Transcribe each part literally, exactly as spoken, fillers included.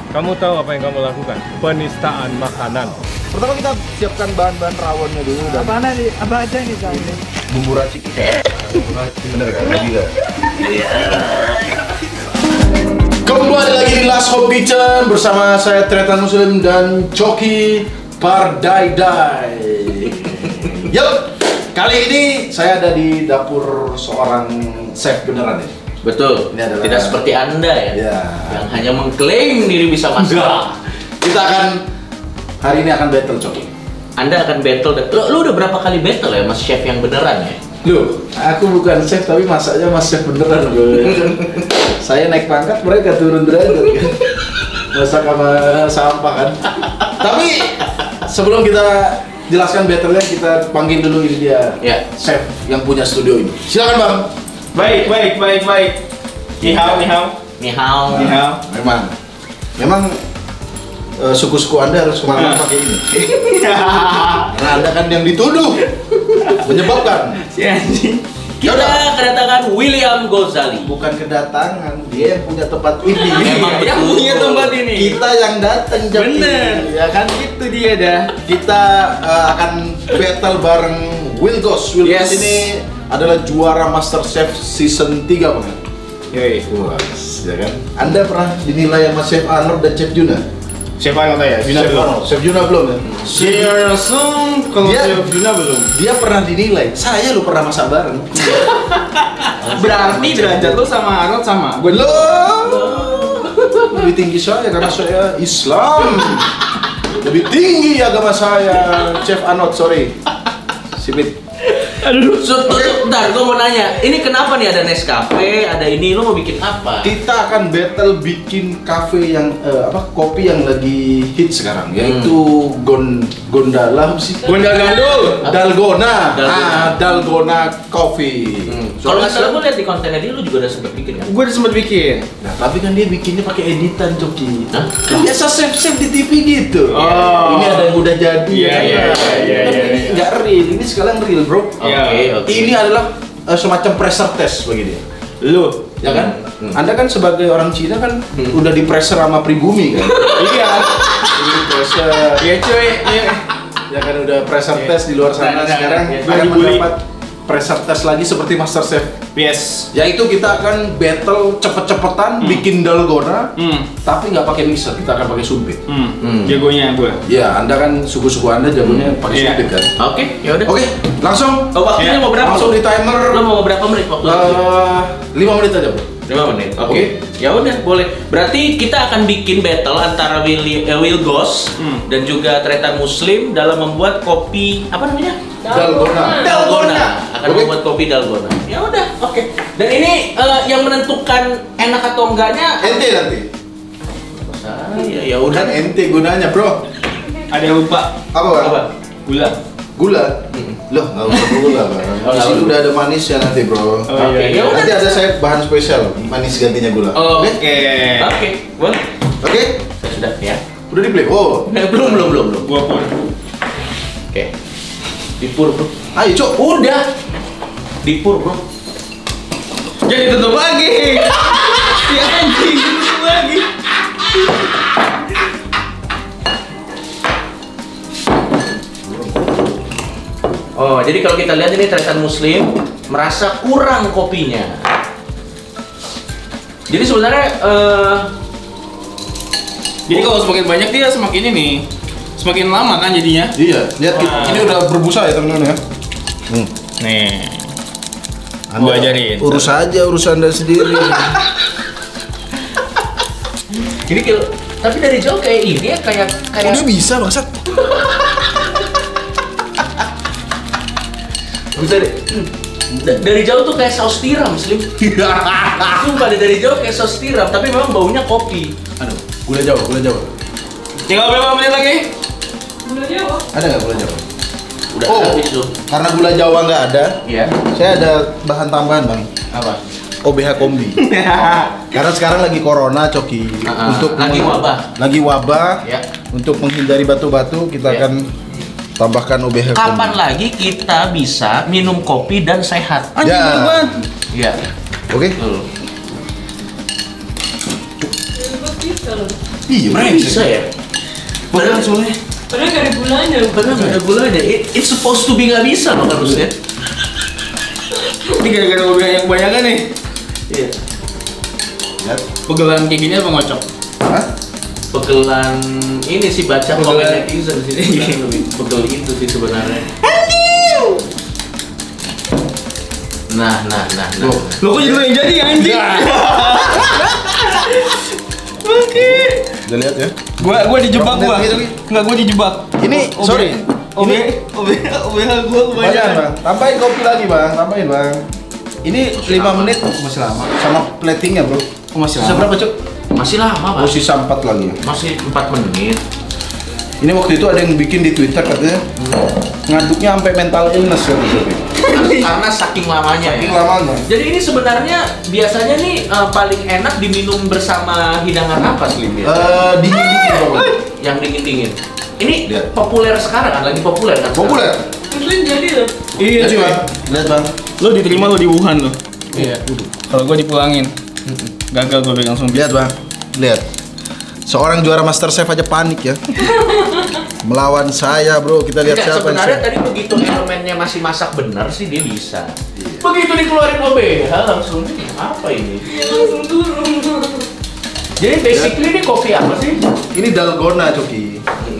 Kamu tahu apa yang kamu lakukan? Penistaan makanan. Pertama kita siapkan bahan-bahan rawonnya dulu. Dan Apa nih? Apa aja nih Kang? bumbu racik. Bumbu racik bener kan? Gila. Kembali lagi di Last Hope Kitchen bersama saya Tretan Muslim dan Coki Pardaidai. Yup, kali ini saya ada di dapur seorang chef beneran nih. Betul, Ini adalah- tidak seperti Anda ya, Ya. yang hanya mengklaim diri bisa masak. Kita akan hari ini akan battle Coki. Anda akan battle, dan- lu, lu udah berapa kali battle ya mas chef yang beneran ya? Loh, aku bukan chef tapi masaknya mas chef beneran loh. Saya naik pangkat, mereka turun derajat. Masak sama sampah kan. Tapi sebelum kita jelaskan battle-nya, kita panggil dulu ini dia, Ya. chef yang punya studio ini. Silakan Bang. Baik, baik, baik, baik. Ni hao, ni hao. Ni hao. Ni hao. Memang, memang eh, suku-suku Anda harus kemana Nah. pakai ini. Karena Anda kan yang dituduh menyebabkan. Si anjing. Ya Kita udah. kedatangan William Gozali. Bukan kedatangan, dia yang punya tempat ini. Memang Yang betul. punya tempat ini. Kita yang datang Joki. Bener. Ya kan? Itu dia dah. Kita eh, akan battle bareng Will Ghost. Will Yes. Ghost ini adalah juara Master Chef season tiga Bang. Yoi. Wah, ya kan? Anda pernah dinilai sama Chef Arnold dan Chef Juna? Siapa yang tanya? Juna Chef belum. Arnold. Chef Juna belum ya? Saya langsung kalau Dia- Chef Juna belum. Dia pernah dinilai. Saya lu pernah masak bareng. Berarti derajat lu sama Arnold sama. Gue Loh, lebih tinggi saya karena saya Islam. Lebih tinggi agama saya, Chef Arnold, sorry. Sipit. Aduh, so, tuh, tuh, bentar, gue mau nanya, ini kenapa nih ada Nescafe, ada ini, lu mau bikin apa? Kita akan battle bikin cafe yang eh, apa kopi yang lagi hit sekarang, yaitu Gon Gondala apa sih? Gondal gandul. Dalgona. Dalgona. Ah, Dalgona Coffee. Hmm. Kalau nggak salah gue lihat di kontennya dia, lu juga udah sempet bikin kan? Gue udah sempet bikin. Nah, tapi kan dia bikinnya pakai editan, Coki. Hah? Kan biasa chef-chef di T V gitu. Oh. Ini ada yang udah jadi. Iya, ya. iya, iya, Kan iya, ini iya. nggak real, ini sekarang real, bro. Oke, Iya. oke. Ini adalah eh, semacam pressure test bagi dia. Lu. Ya kan? Hmm. Anda kan sebagai orang Cina kan Hmm. udah di pressure sama pribumi kan? Iya. Ini pressure. Iya cuy. Iya. Ya kan udah pressure Iya. test di luar sana. Nah, nah, Sekarang nah, akan nah, dibully. mendapat pressure test lagi seperti Master Chef. Yes. Yaitu kita akan battle cepet-cepetan bikin dalgona, Hmm. tapi nggak pakai mixer, kita akan pakai sumpit. Hmm. Hmm. Jagonya gue. Ya, Anda kan suku-suku Anda jagonya pakai Iya. sumpit kan? Oke, ya udah. Oke, langsung. Oh, waktunya Ya, mau berapa? Langsung di timer. Lu mau berapa menit waktu? eh, lima menit aja, Bro. lima menit. Oke. Oke. Ya udah, boleh. Berarti kita akan bikin battle antara Will, eh, Will Ghost Hmm. dan juga Tretan Muslim dalam membuat kopi apa namanya? Dalgona. Dalgona. Akan Oke. membuat kopi dalgona. Ya udah, oke. Dan ini eh, yang menentukan enak atau enggaknya Ente nanti. saya. Ya udah. Kan ente gunanya, Bro. Ada yang lupa. Apa, Bang? Apa? Gula. Gula. Hmm. Loh, nggak usah gula, Bang. Oh, Di sini nggak udah ada manisnya nanti, Bro. Oh, Oke, iya, ya iya. udah. Nanti ada saya bahan spesial, manis gantinya gula. Oh, Oke? Oke. Oke, boleh. Oke? Saya sudah ya. Udah di play. Oh. Eh, belum, belum, belum, belum. Gua pun. Oke. Dipur, bro. Ayo, Cok. Udah. Dipur, bro. Jadi tutup lagi. Si anjing tutup lagi. Oh, jadi kalau kita lihat ini Tretan Muslim merasa kurang kopinya. Jadi sebenarnya eh, Jadi kalau semakin banyak dia semakin ini, semakin lama kan jadinya. Iya, lihat Wah. ini udah berbusa ya, teman-teman ya. Hmm. Nih. Gua ajarin. Urus aja urusan Anda sendiri. jadi kalau tapi dari jauh kayak ini ya kayak kayak Udah bisa, bangsat. bisa deh. Da- dari jauh tuh kayak saus tiram, Muslim. Sumpah deh, dari jauh kayak saus tiram, tapi memang baunya kopi. Aduh, gula Jawa, gula Jawa. Tinggal berapa menit lagi? Ada nggak gula Jawa? Udah Oh. habis tuh. Karena gula Jawa nggak ada, Iya. saya ada bahan tambahan, Bang. Apa? O B H kombi. Karena sekarang lagi corona, Coki. Ah, Untuk lagi meng- wabah. Lagi wabah. Ya. Untuk menghindari batu-batu, kita Ya. akan tambahkan O B H Kapan kombi. lagi kita bisa minum kopi dan sehat? Anjing Ya. bener banget. Iya. Oke. Betul. Iya, Mana bisa ya? Padahal soalnya. Padahal gak ada gulanya. Padahal nggak ada gulanya. It, it's supposed to be nggak bisa loh harusnya. Ini gara-gara gue yang kebanyakan nih. Iya. Lihat. Pegelan kayak gini apa ngocok? Hah? Pegelan ini sih baca Pegelan. komen netizen di sini yang lebih pegel itu sih sebenarnya. Nah, nah, nah, nah. Loh. Lo kok jadi lo yang jadi anjing? Oke. Udah lihat ya. Gua gua dijebak Berapa gua. menit lagi? Enggak, gua dijebak. Ini, O B. sorry. O B, O B, O B gua Banyak kebanyakan. bang. Tambahin kopi lagi bang. Tambahin bang. Ini lima menit masih lama. Sama platingnya bro. Oh, masih Sisa lama. berapa cuk? Masih lama, Pak. Oh sisa empat lagi. Masih empat menit. Ini waktu itu ada yang bikin di Twitter katanya ngaduknya sampai mental illness ya gitu. Karena saking lamanya Saking ya. lamanya. Jadi ini sebenarnya biasanya nih eh, paling enak diminum bersama hidangan apa sih? Lim? Eh dingin dingin bang. Yang dingin-dingin. Ini Lihat. populer sekarang kan, lagi populer kan? Populer. Muslim jadi loh. Iya, Lihat cuy. bang. Lihat bang. Lo diterima lo di Wuhan lo. Iya. Kalau gua dipulangin. Gagal gua langsung. Lihat bang. Lihat. Seorang juara MasterChef aja panik ya. Melawan saya bro. Kita lihat Enggak, siapa yang sebenarnya chef. tadi begitu elemennya masih masak benar sih dia bisa. Begitu dikeluarin O B H langsung "Ini apa ini?" Iya langsung turun. Jadi basically ini kopi apa sih? Ini dalgona Coki.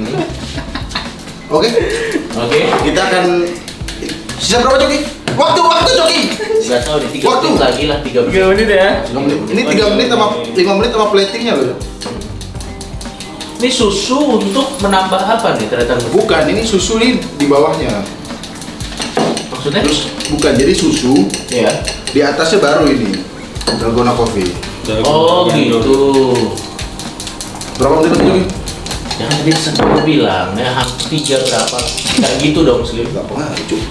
Oke. Oke. Kita akan sisa berapa Coki? Waktu waktu Coki. Enggak tahu nih, tiga Waktu. menit lagi lah, tiga menit. Tiga menit ya. Tiga menit. Ini tiga menit sama lima menit sama platingnya loh. Ini susu untuk menambah apa nih ternyata? Bukan, ini susu nih di bawahnya. Maksudnya? Terus bukan, jadi susu Ya. di atasnya baru ini dalgona coffee. Oh gitu. Berapa menit lagi Coki? Jangan tadi sempat bilang ya hampir tiga berapa? Kayak gitu dong Muslim. Gak pengaruh Cuk.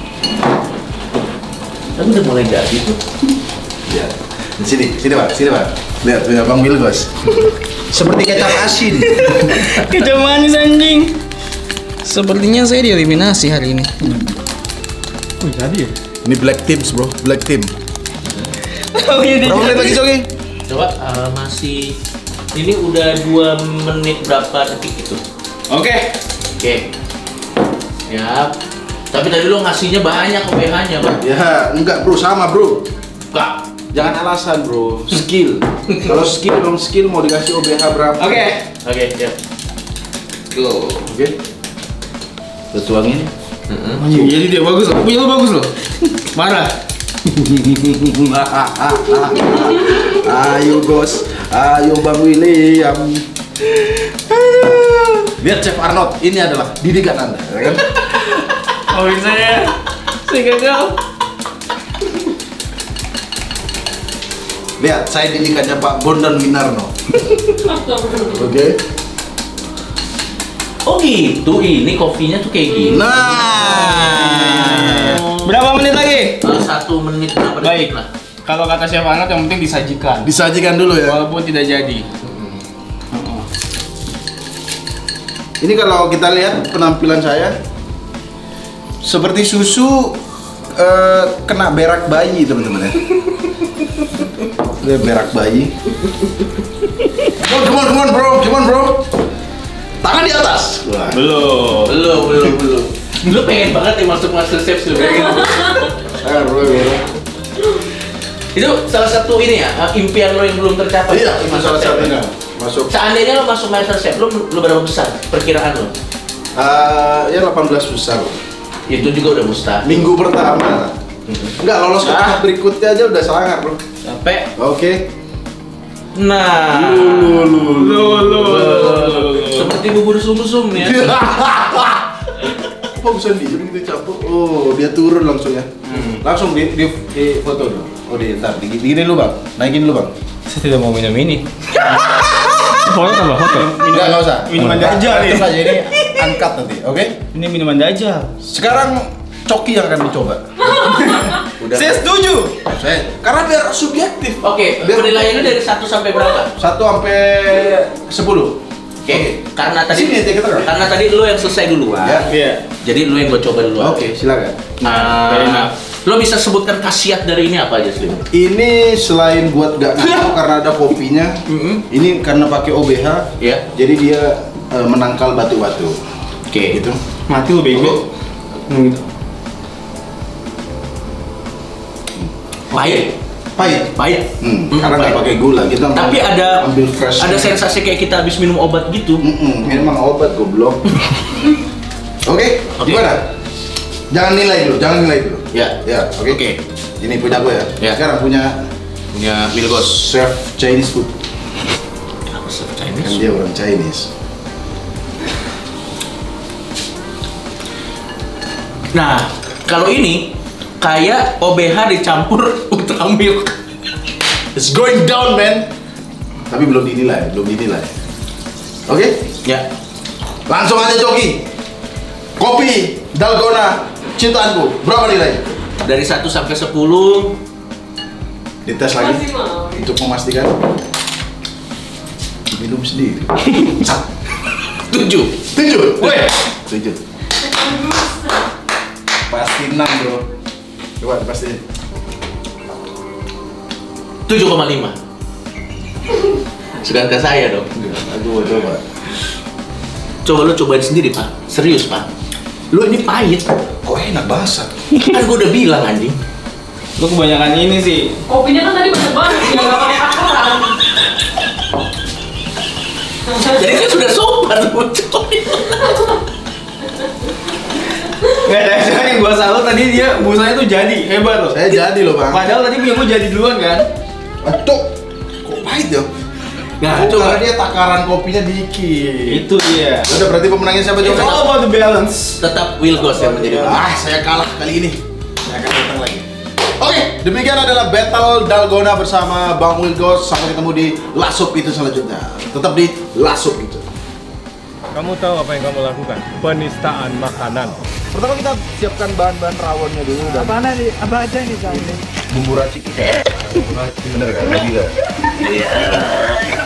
Tapi udah mulai jadi tuh. Lihat. Di sini, sini Pak, sini Pak. Lihat, lihat Bang Wilgos. Seperti kecap asin. Kecap manis anjing. Sepertinya saya dieliminasi hari ini. Oh, jadi ya? Ini black teams bro, black team. Oh iya Berapa menit lagi Coki? Coba eh, masih ini udah dua menit berapa detik itu? Oke. Oke. Ya. Tapi tadi lo ngasihnya banyak O B H-nya, Pak. Ya, enggak bro, sama bro. Enggak. Jangan alasan bro, skill. Kalau skill, dong skill mau dikasih O B H berapa? Oke. Oke, ya. Go. Oke. Kita tuangin. Anjing, jadi dia bagus loh. Punya lo bagus loh. Marah. Ayo bos, ayo Bang William. Lihat Chef Arnold, ini adalah didikan Anda, ya kan? Oh bisa ya. Saya gagal. Lihat, saya didikannya Pak Bondan Winarno. Oke. Oh gitu, ini kopinya tuh kayak gini. Nah. Berapa menit lagi? Eh, satu menit berapa Baik. detik lah. Kalau kata Chef Arnold yang penting disajikan. Disajikan dulu ya. Walaupun tidak jadi. Ini kalau kita lihat penampilan saya seperti susu eh, kena berak bayi teman-teman ya. Ini berak bayi. Come on, come on, come on bro, come on bro. Tangan di atas. Wah. Belum. Belum, belum, belum. Lu pengen banget ya masuk MasterChef sebenarnya. Ayo, bro, bro. Itu salah satu ini ya, eh, impian lo yang belum tercapai. Iya, itu salah MasterChef. satunya. Masuk. Seandainya lo masuk MasterChef, lo, lo berapa besar perkiraan lo? Eh, ya delapan belas besar. Itu juga udah mustahil. Minggu pertama. Enggak lolos ke tahap berikutnya aja udah sangat bro. Sampai, Oke. nah, Lu, lu, lu, Lo lo. seperti bubur sum-sum ya. Kok bisa diem gitu campur? Oh, dia turun langsung ya. Langsung di, di, di foto dulu. Oh, di ntar, di, digini dulu bang, naikin dulu bang. Saya tidak mau minum ini. Foto tambah foto. Enggak, enggak usah. Minuman Dajjal nih. Itu aja ini uncut nanti, oke? Ini minuman Dajjal. Sekarang Coki yang akan dicoba. Udah. Saya setuju. Saya, karena biar subjektif. Oke, Biar- penilaiannya dari satu sampai berapa? Satu sampai sepuluh. Oke, karena tadi Sini, ya, kita kan? karena tadi lo yang selesai duluan. Ya. Iya. Jadi lo yang gue coba duluan. Oke, silakan. Nah, Fair enough. Lo bisa sebutkan khasiat dari ini apa aja, Slim? Ini selain buat gak ngantuk karena ada kopinya, Mm-hmm. ini karena pakai O B H, Ya. jadi dia eh, menangkal batu-batu. Oke. Gitu. Mati lu bego. Hmm. Pahit. Pahit. Pahit. Hmm, Hmm, karena nggak pahit. pakai gula, kita mau Tapi ada ambil fresh. ada sensasi kayak kita habis minum obat gitu. Mm-mm, memang obat goblok. Oke, Oke. gimana? Jangan nilai dulu, jangan nilai dulu. Ya. Ya, oke. Oke. Ini punya gue ya. Ya. Sekarang punya Punya Wilgos. chef Chinese food. Apa sih Kan Chinese? dia orang Chinese. Nah, kalau ini kayak O B H dicampur Ultra Milk. It's going down, man. Tapi belum dinilai, belum dinilai. Oke? Ya. Langsung aja Joki. Kopi Dalgona cintaanku. Berapa nilainya? Dari satu sampai sepuluh. Dites lagi Masih mau. untuk memastikan. Minum sendiri. tujuh. Tujuh. Weh. Tujuh. Pasti enam bro. Coba pasti. tujuh koma lima. Sudah ke saya dong. Aku mau coba. Coba lo cobain sendiri, Pak. Serius, Pak. Lo ini pahit. Kok enak basah? Kan gue udah bilang anjing. Lu kebanyakan ini sih. Kopinya kan tadi banyak banget, ya nggak pakai takaran. Jadi kan sudah sopan coy. Nggak ada yang yang gua salut tadi dia busanya tuh jadi hebat loh. Saya jadi loh bang. Padahal tadi punya gua jadi duluan kan. Aduh, kok pahit ya? Nah, Oh, coba. karena dia takaran kopinya dikit. Itu dia. Udah berarti pemenangnya siapa It's Joki? all about the balance. Tetap Wilgos yang menjadi pemenang. Ah, saya kalah kali ini. Saya akan datang lagi. Oke, demikian adalah battle Dalgona bersama Bang Wilgos. Sampai ketemu di Lasup itu selanjutnya. Tetap di Lasup itu. Kamu tahu apa yang kamu lakukan? Penistaan makanan. Pertama kita siapkan bahan-bahan rawonnya dulu dan Apa nih? Apa aja nih, bumbu racik. Bumbu racik bener kan? Gila. Iya.